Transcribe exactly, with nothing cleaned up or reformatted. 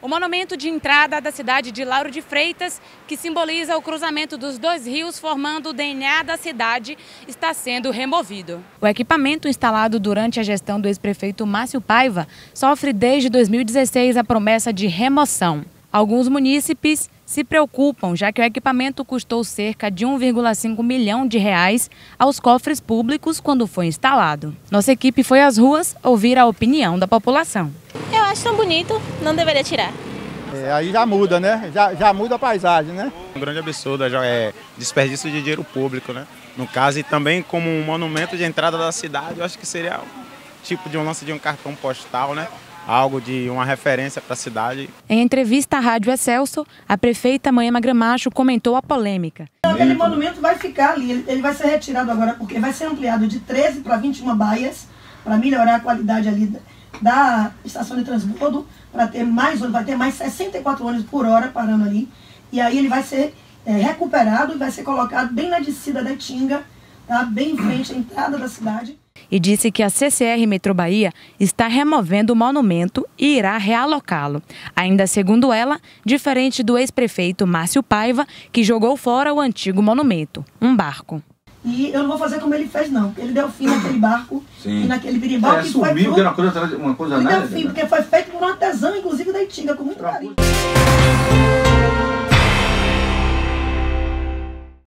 O monumento de entrada da cidade de Lauro de Freitas, que simboliza o cruzamento dos dois rios formando o D N A da cidade, está sendo removido. O equipamento instalado durante a gestão do ex-prefeito Márcio Paiva sofre desde dois mil e dezesseis a promessa de remoção. Alguns munícipes se preocupam, já que o equipamento custou cerca de um vírgula cinco milhão de reais aos cofres públicos quando foi instalado. Nossa equipe foi às ruas ouvir a opinião da população. Eu acho tão bonito, não deveria tirar. É, aí já muda, né? Já, já muda a paisagem, né? Um grande absurdo, já é desperdício de dinheiro público, né? No caso, e também como um monumento de entrada da cidade, eu acho que seria um tipo de um lance de um cartão postal, né? Algo de uma referência para a cidade. Em entrevista à Rádio Excelsior, a prefeita Moema Gramacho comentou a polêmica. Aquele monumento vai ficar ali, ele, ele vai ser retirado agora porque vai ser ampliado de treze para vinte e uma baias para melhorar a qualidade ali da, da estação de transbordo, para ter mais, vai ter mais sessenta e quatro ônibus por hora parando ali. E aí ele vai ser é, recuperado e vai ser colocado bem na descida da Tinga, tá? Bem em frente à entrada da cidade. E disse que a C C R Metro Bahia está removendo o monumento e irá realocá-lo. Ainda segundo ela, diferente do ex-prefeito Márcio Paiva, que jogou fora o antigo monumento, um barco. E eu não vou fazer como ele fez, não. Ele deu fim naquele barco. Sim. E naquele birimbau. É, que subiu, foi porque era uma coisa, uma coisa ele nada. deu fim, porque foi feito por um artesão, inclusive da Itinga, com muito carinho.